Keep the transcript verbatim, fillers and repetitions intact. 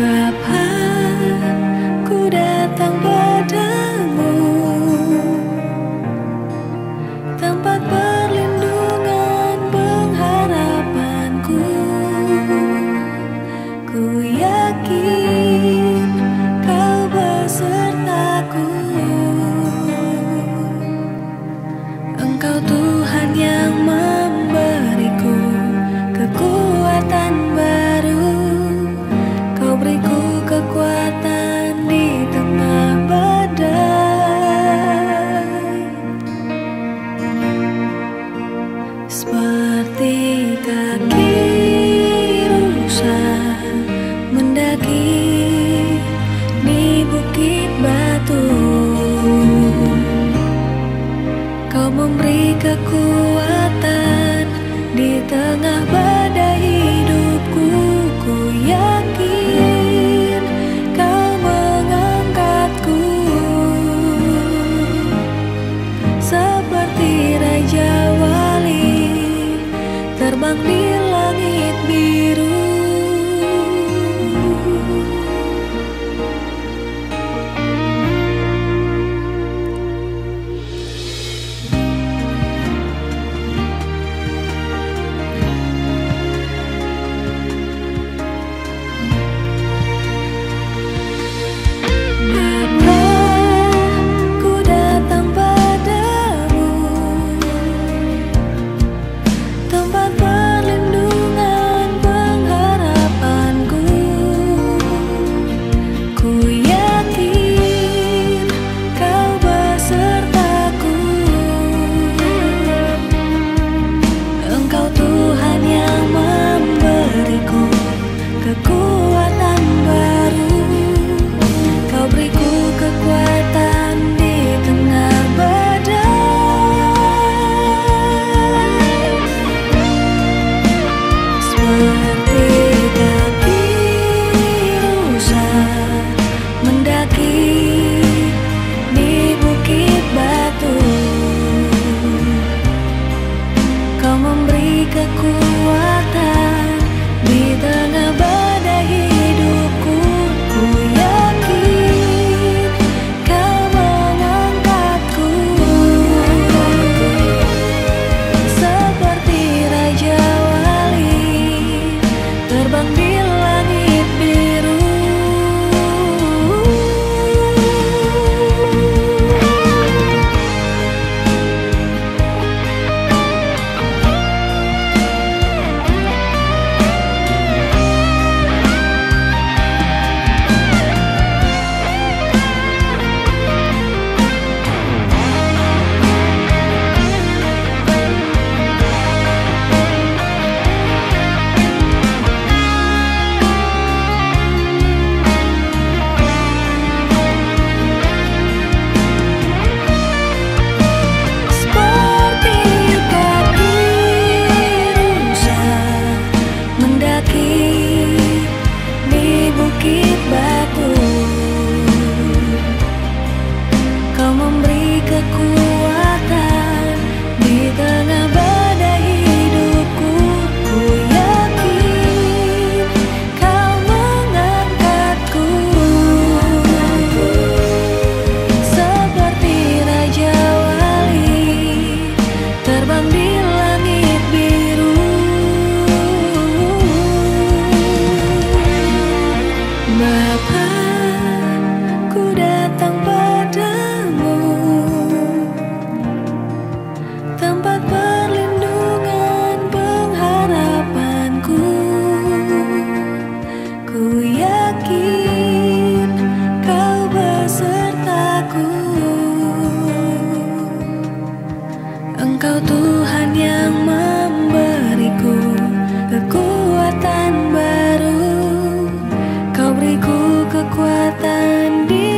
Bapa, ku datang padamu, tempat perlindungan pengharapanku. Ku yakin kau besertaku. Engkau Tuhan yang memberiku kekuatan baru. Kau beriku kekuatan di tengah badai. Seperti kaki rusa mendaki di bukit batu, Kau memberi kekuatan di tengah badai hidupku. Ku yakin Kau mengangkatku seperti Raja Wali terbang di langit biru. Kekuatan baru, Kau beriku kekuatan di tengah badai. Seperti kaki rusa mendaki di bukit batu, Kau memberi kekuatan di tengah badai hidupku. Ku yakin Kau mengangkatku seperti Raja Wali terbang di langit biru. Kekuatan di tengah badai hidupku. Ku yakin Kau mengangkatku seperti Raja Wali terbang di langit biru. Bapa, ku datang padamu, tempat perlindungan pengharapanku. Ku yakin Kau besertaku. Engkau Tuhan yang memberiku kekuatan baru. Kau beriku kekuatan di